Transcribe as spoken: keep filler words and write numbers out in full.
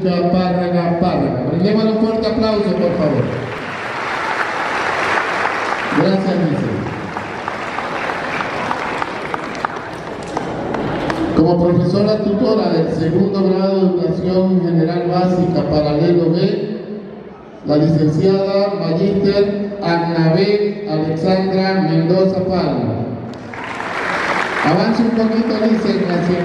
Básica Párraga Párraga. Brindémosle un fuerte aplauso, por favor. Gracias, Lice. Como profesora tutora del segundo grado de Educación General Básica Paralelo B, la licenciada Magíster Agnabel Alexandra Mendoza Palma. Avance un poquito, Lice, gracias.